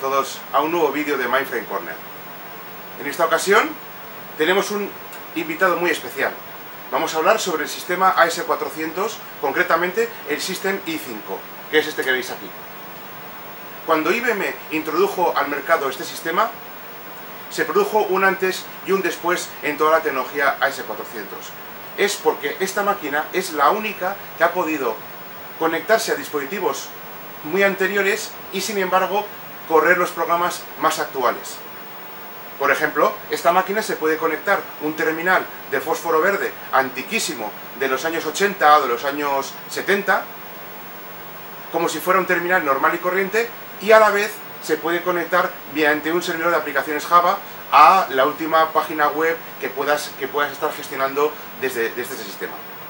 todos a un nuevo vídeo de Mindframe Corner. En esta ocasión tenemos un invitado muy especial. Vamos a hablar sobre el sistema AS400, concretamente el System i5, que es este que veis aquí. Cuando IBM introdujo al mercado este sistema, se produjo un antes y un después en toda la tecnología AS400. Es porque esta máquina es la única que ha podido conectarse a dispositivos muy anteriores y sin embargo correr los programas más actuales. Por ejemplo, esta máquina se puede conectar un terminal de fósforo verde antiquísimo de los años 80 o de los años 70 como si fuera un terminal normal y corriente, y a la vez se puede conectar mediante un servidor de aplicaciones Java a la última página web que puedas estar gestionando desde este sistema.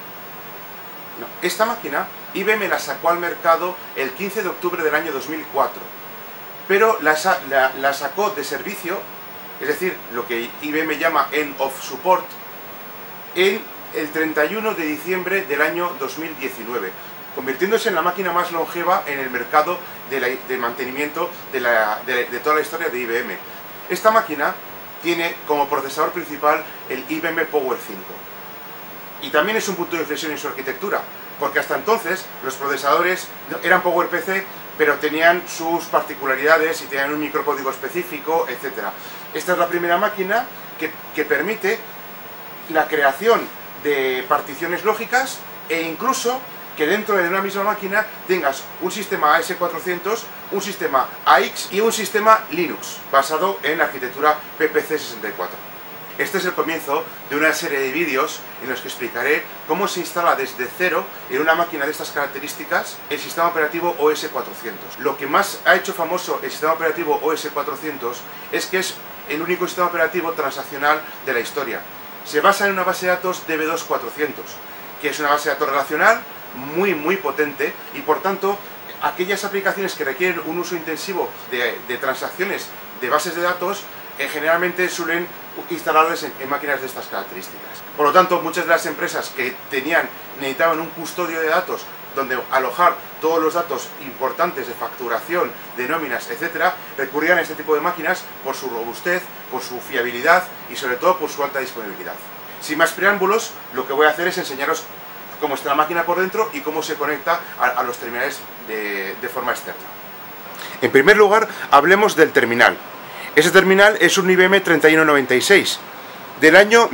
Esta máquina IBM la sacó al mercado el 15 de octubre del año 2004, pero la sacó de servicio, es decir, lo que IBM llama End of Support, en el 31 de diciembre del año 2019, convirtiéndose en la máquina más longeva en el mercado de mantenimiento de toda la historia de IBM. Esta máquina tiene como procesador principal el IBM Power 5. Y también es un punto de inflexión en su arquitectura, porque hasta entonces los procesadores eran PowerPC, pero tenían sus particularidades y tenían un microcódigo específico, etc. Esta es la primera máquina que permite la creación de particiones lógicas e incluso que dentro de una misma máquina tengas un sistema AS400, un sistema AIX y un sistema Linux, basado en la arquitectura PPC64. Este es el comienzo de una serie de vídeos en los que explicaré cómo se instala desde cero en una máquina de estas características el sistema operativo OS400. Lo que más ha hecho famoso el sistema operativo OS400 es que es el único sistema operativo transaccional de la historia. Se basa en una base de datos DB2-400, que es una base de datos relacional muy potente, y por tanto aquellas aplicaciones que requieren un uso intensivo de transacciones de bases de datos generalmente suelen instalarlas en máquinas de estas características. Por lo tanto, muchas de las empresas que necesitaban un custodio de datos donde alojar todos los datos importantes de facturación, de nóminas, etc., recurrían a este tipo de máquinas por su robustez, por su fiabilidad y sobre todo por su alta disponibilidad. Sin más preámbulos, lo que voy a hacer es enseñaros cómo está la máquina por dentro y cómo se conecta a los terminales de forma externa. En primer lugar, hablemos del terminal. Ese terminal es un IBM 3196 del año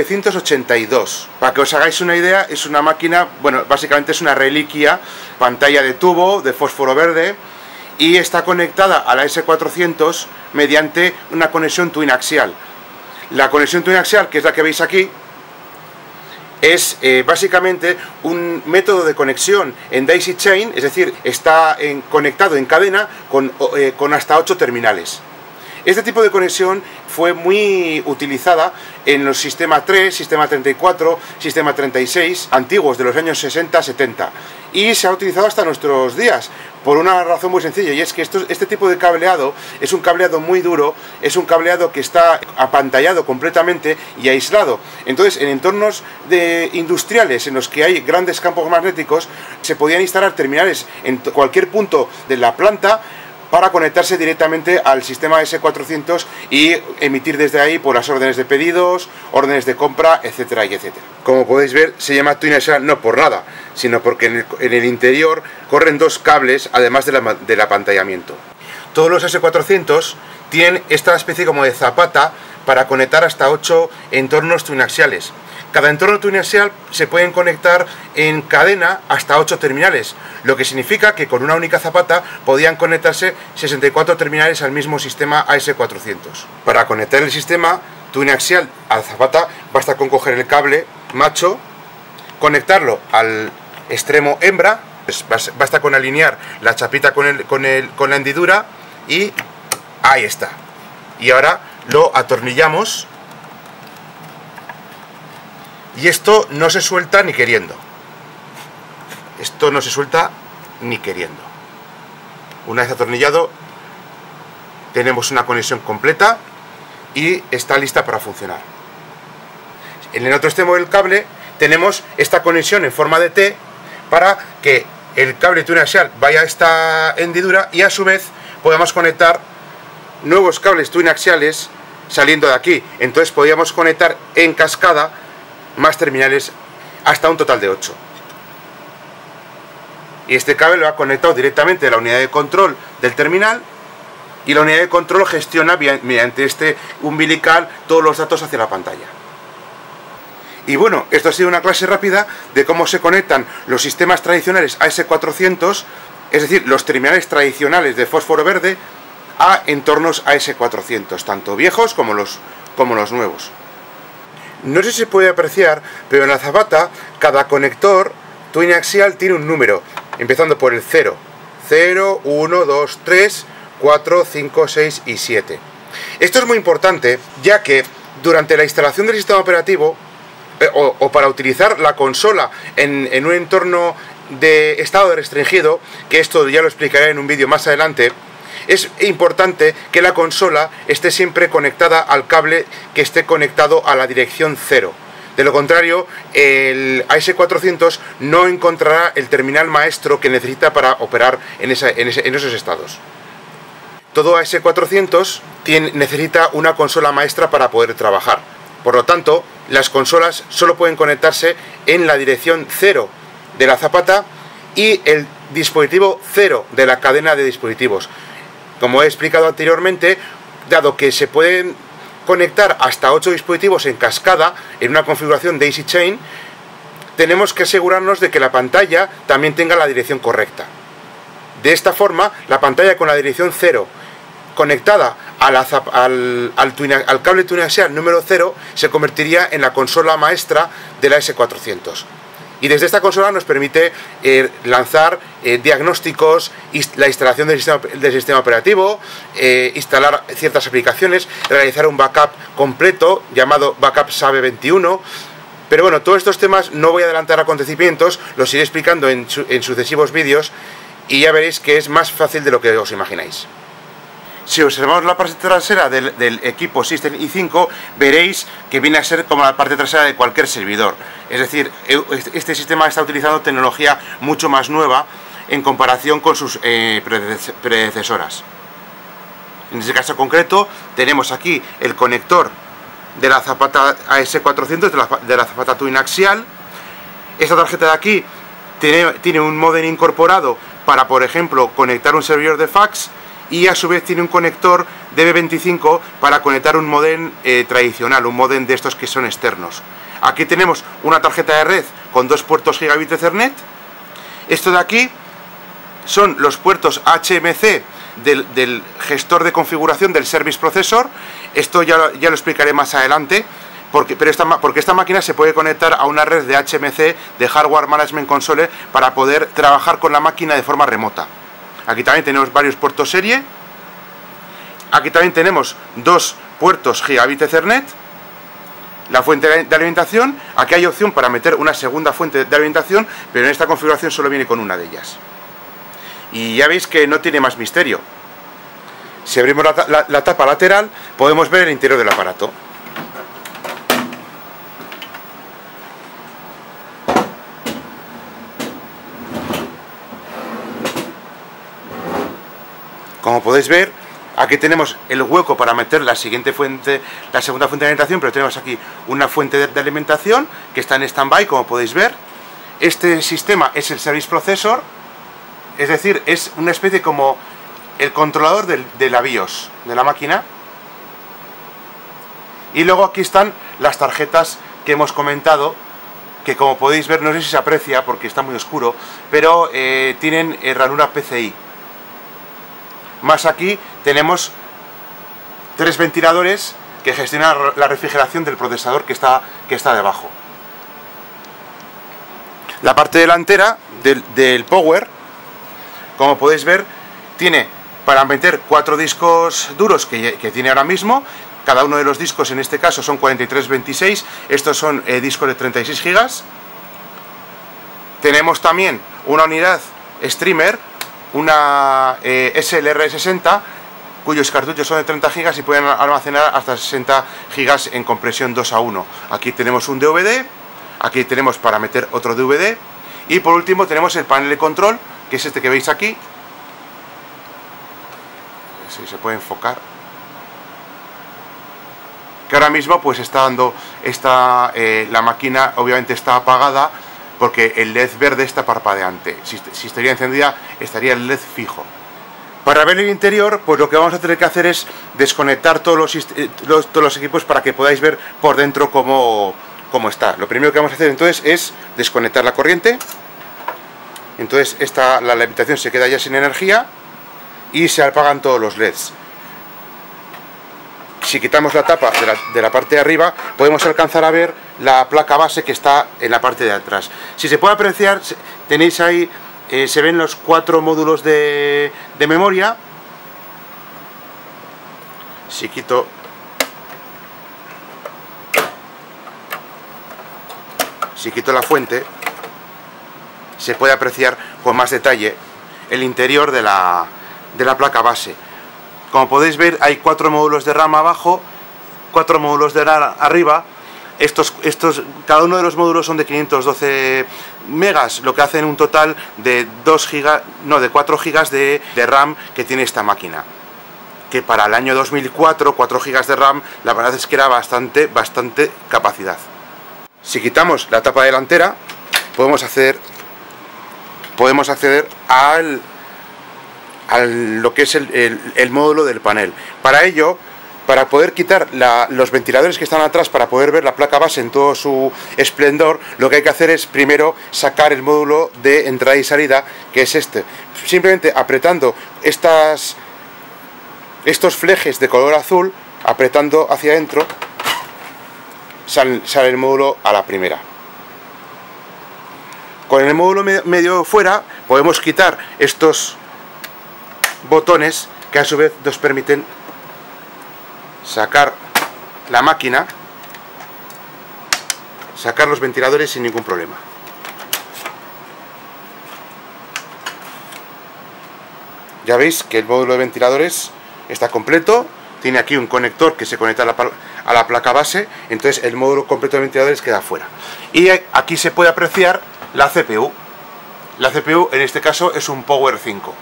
1982. Para que os hagáis una idea, es una máquina, bueno, básicamente es una reliquia, pantalla de tubo, de fósforo verde, y está conectada a la S400 mediante una conexión twin axial. La conexión twin axial, que es la que veis aquí, es básicamente un método de conexión en daisy chain, es decir, está conectado en cadena con hasta 8 terminales. Este tipo de conexión fue muy utilizada en los sistema 3, sistema 34, sistema 36, antiguos de los años 60-70, y se ha utilizado hasta nuestros días, por una razón muy sencilla, y es que este tipo de cableado es un cableado muy duro, es un cableado que está apantallado completamente y aislado. Entonces, en entornos industriales en los que hay grandes campos magnéticos, se podían instalar terminales en cualquier punto de la planta para conectarse directamente al sistema S400 y emitir desde ahí por las órdenes de pedidos, órdenes de compra, etcétera y etcétera. Como podéis ver, se llama twin axial no por nada, sino porque en el interior corren dos cables además del apantallamiento. Todos los S400 tienen esta especie como de zapata para conectar hasta 8 entornos twin axiales. Cada entorno twin axial se pueden conectar en cadena hasta 8 terminales, lo que significa que con una única zapata podían conectarse 64 terminales al mismo sistema AS400. Para conectar el sistema twin axial a la zapata basta con coger el cable macho, conectarlo al extremo hembra, basta con alinear la chapita con la hendidura y ahí está. Y ahora lo atornillamos. Y esto no se suelta ni queriendo. Esto no se suelta ni queriendo. Una vez atornillado, tenemos una conexión completa y está lista para funcionar. En el otro extremo del cable tenemos esta conexión en forma de T para que el cable twin axial vaya a esta hendidura y a su vez podemos conectar nuevos cables twinaxiales saliendo de aquí. Entonces podíamos conectar en cascada más terminales, hasta un total de 8. Y este cable lo ha conectado directamente a la unidad de control del terminal, y la unidad de control gestiona mediante este umbilical todos los datos hacia la pantalla. Y bueno, esto ha sido una clase rápida de cómo se conectan los sistemas tradicionales AS400, es decir, los terminales tradicionales de fósforo verde, a entornos AS400, tanto viejos como los nuevos. No sé si se puede apreciar, pero en la zapata cada conector twinaxial tiene un número, empezando por el 0, 0, 1, 2, 3, 4, 5, 6 y 7. Esto es muy importante, ya que durante la instalación del sistema operativo, o para utilizar la consola en un entorno de estado restringido, que esto ya lo explicaré en un vídeo más adelante, es importante que la consola esté siempre conectada al cable que esté conectado a la dirección 0. De lo contrario, el AS400 no encontrará el terminal maestro que necesita para operar en esos estados. Todo AS400 necesita una consola maestra para poder trabajar. Por lo tanto, las consolas solo pueden conectarse en la dirección 0 de la zapata y el dispositivo 0 de la cadena de dispositivos. Como he explicado anteriormente, dado que se pueden conectar hasta 8 dispositivos en cascada en una configuración daisy chain, tenemos que asegurarnos de que la pantalla también tenga la dirección correcta. De esta forma, la pantalla con la dirección 0 conectada al cable twinaxial número 0 se convertiría en la consola maestra de la S400. Y desde esta consola nos permite lanzar diagnósticos, la instalación del sistema operativo, instalar ciertas aplicaciones, realizar un backup completo llamado Backup SABE 21. Pero bueno, todos estos temas no voy a adelantar acontecimientos, los iré explicando en sucesivos vídeos y ya veréis que es más fácil de lo que os imagináis. Si observamos la parte trasera del equipo System i5, veréis que viene a ser como la parte trasera de cualquier servidor. Es decir, este sistema está utilizando tecnología mucho más nueva en comparación con sus predecesoras. En este caso concreto, tenemos aquí el conector de la zapata AS400, de la zapata twinaxial. Esta tarjeta de aquí tiene un módem incorporado para, por ejemplo, conectar un servidor de fax, y a su vez tiene un conector DB25 para conectar un módem tradicional, un módem de estos que son externos. Aquí tenemos una tarjeta de red con 2 puertos Gigabit Ethernet. Esto de aquí son los puertos HMC del gestor de configuración del Service Processor. Esto ya lo explicaré más adelante, porque esta máquina se puede conectar a una red de HMC, de Hardware Management Console, para poder trabajar con la máquina de forma remota. Aquí también tenemos varios puertos serie. Aquí también tenemos 2 puertos Gigabit Ethernet. La fuente de alimentación. Aquí hay opción para meter una segunda fuente de alimentación, pero en esta configuración solo viene con una de ellas. Y ya veis que no tiene más misterio. Si abrimos la tapa lateral, podemos ver el interior del aparato. Como podéis ver, aquí tenemos el hueco para meter la segunda fuente de alimentación, pero tenemos aquí una fuente de alimentación que está en stand-by, como podéis ver. Este sistema es el Service Processor, es decir, es una especie como el controlador de la BIOS de la máquina. Y luego aquí están las tarjetas que hemos comentado, que como podéis ver, no sé si se aprecia porque está muy oscuro, pero tienen ranura PCI. Más aquí tenemos 3 ventiladores que gestionan la refrigeración del procesador que está debajo. La parte delantera del Power, como podéis ver, tiene para meter 4 discos duros que tiene ahora mismo. Cada uno de los discos en este caso son 4326, estos son discos de 36 GB. Tenemos también una unidad streamer, una SLR60, cuyos cartuchos son de 30 GB y pueden almacenar hasta 60 GB en compresión 2:1. Aquí tenemos un DVD, aquí tenemos para meter otro DVD, y por último tenemos el panel de control, que es este que veis aquí. Si se puede enfocar. que ahora mismo pues está dando, la máquina obviamente está apagada porque el LED verde está parpadeante. Si estaría encendida, estaría el LED fijo. Para ver el interior, pues lo que vamos a tener que hacer es desconectar todos los equipos para que podáis ver por dentro cómo está. Lo primero que vamos a hacer entonces es desconectar la corriente. Entonces la habitación se queda ya sin energía y se apagan todos los LEDs. Si quitamos la tapa de la parte de arriba, podemos alcanzar a ver la placa base que está en la parte de atrás. Si se puede apreciar, tenéis ahí, se ven los 4 módulos de memoria. Si quito la fuente, se puede apreciar con más detalle el interior de la placa base. Como podéis ver, hay 4 módulos de RAM abajo, 4 módulos de RAM arriba. Cada uno de los módulos son de 512 megas, lo que hacen un total de 4 gigas de RAM que tiene esta máquina. Que para el año 2004, 4 gigas de RAM, la verdad es que era bastante capacidad. Si quitamos la tapa delantera, podemos acceder a lo que es el módulo del panel. Para ello, para poder quitar los ventiladores que están atrás, para poder ver la placa base en todo su esplendor, lo que hay que hacer es primero sacar el módulo de entrada y salida, que es este. Simplemente apretando estos flejes de color azul, apretando hacia adentro, sale el módulo a la primera. Con el módulo medio fuera podemos quitar estos botones que a su vez nos permiten sacar la máquina, sacar los ventiladores sin ningún problema. Ya veis que el módulo de ventiladores está completo, tiene aquí un conector que se conecta a la placa base, entonces el módulo completo de ventiladores queda fuera. Y aquí se puede apreciar la CPU. La CPU en este caso es un Power 5.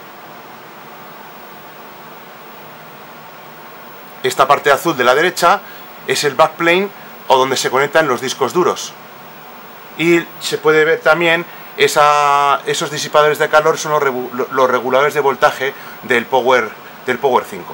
Esta parte azul de la derecha es el backplane, o donde se conectan los discos duros. Y se puede ver también esos disipadores de calor, son los reguladores de voltaje del Power 5.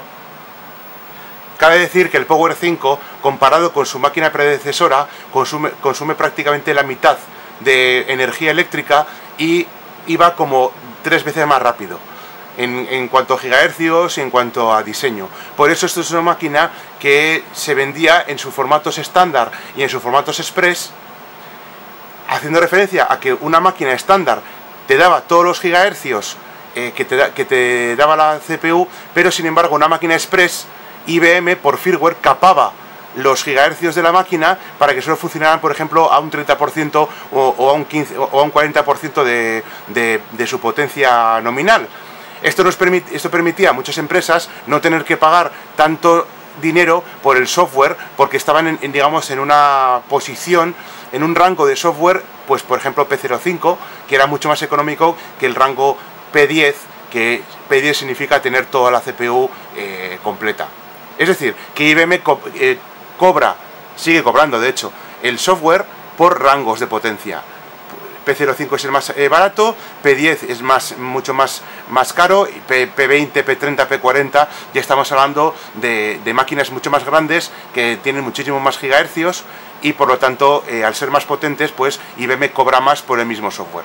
Cabe decir que el Power 5, comparado con su máquina predecesora, consume prácticamente la mitad de energía eléctrica y va como 3 veces más rápido en cuanto a gigahercios y en cuanto a diseño. Por eso esto es una máquina que se vendía en sus formatos estándar y en sus formatos express, haciendo referencia a que una máquina estándar te daba todos los gigahercios que te daba la CPU, pero sin embargo una máquina express, IBM por firmware capaba los gigahercios de la máquina para que solo funcionaran, por ejemplo, a un 30% o a un 15 o a un 40% de su potencia nominal. Esto permitía a muchas empresas no tener que pagar tanto dinero por el software, porque estaban digamos en una posición, en un rango de software, pues por ejemplo P05, que era mucho más económico que el rango P10, que P10 significa tener toda la CPU completa. Es decir, que IBM sigue cobrando, de hecho, el software por rangos de potencia. P05 es el más barato, P10 es mucho más caro, P20, P30, P40, ya estamos hablando de máquinas mucho más grandes que tienen muchísimo más gigahercios y por lo tanto, al ser más potentes, pues IBM cobra más por el mismo software.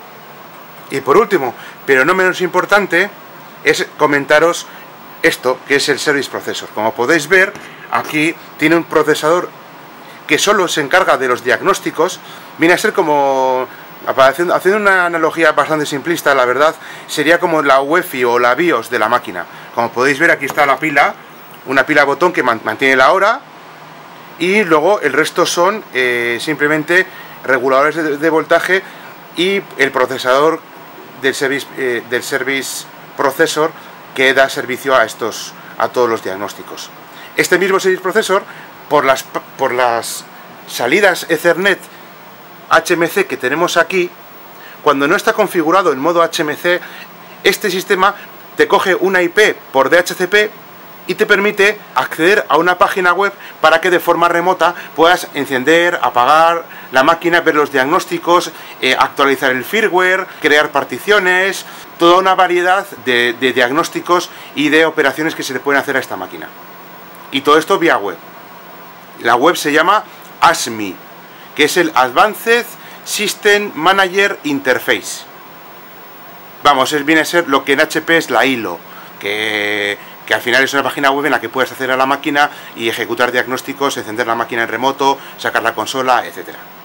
Y por último, pero no menos importante, es comentaros esto, que es el Service Processor. Como podéis ver, aquí tiene un procesador que solo se encarga de los diagnósticos. Viene a ser como, haciendo una analogía bastante simplista, la verdad, sería como la UEFI o la BIOS de la máquina. Como podéis ver, aquí está la pila, una pila botón que mantiene la hora, y luego el resto son simplemente reguladores de voltaje y el procesador del Service Processor, que da servicio a todos los diagnósticos. Este mismo Service Processor, por las salidas Ethernet HMC que tenemos aquí, cuando no está configurado en modo HMC, este sistema te coge una IP por DHCP y te permite acceder a una página web para que de forma remota puedas encender, apagar la máquina, ver los diagnósticos, actualizar el firmware, crear particiones, toda una variedad de diagnósticos y de operaciones que se le pueden hacer a esta máquina. Y todo esto vía web. La web se llama ASMI, que es el Advanced System Manager Interface. Vamos, viene a ser lo que en HP es la ILO, que al final es una página web en la que puedes acceder a la máquina y ejecutar diagnósticos, encender la máquina en remoto, sacar la consola, etcétera.